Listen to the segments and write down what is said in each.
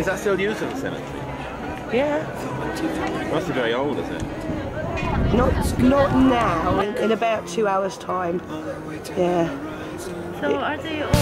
is that still used as a cemetery? Yeah. Must be very old, is it? Not now. In about 2 hours' time. Yeah. So are they all?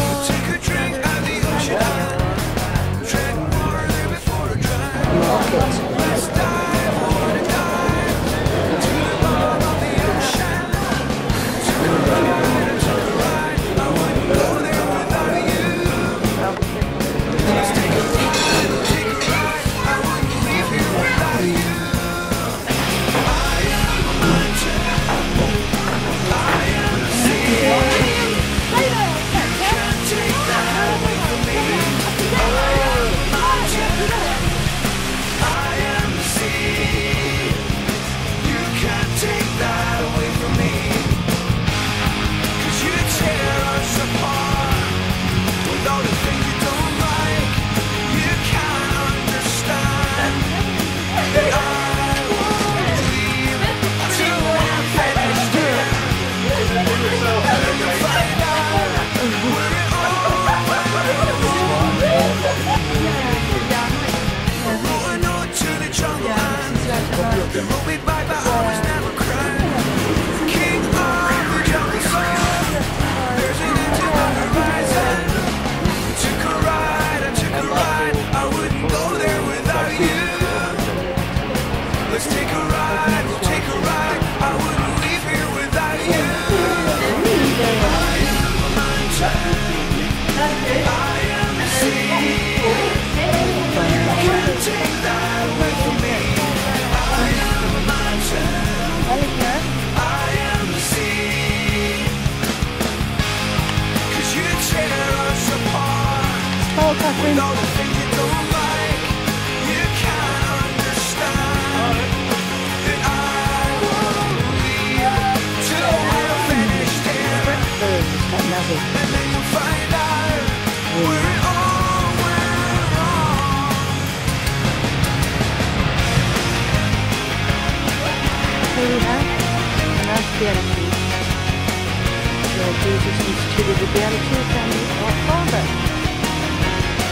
Jesus instituted the Beatitudes and our Father.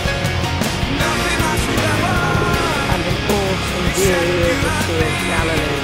And an awesome view of the Sea of Galilee.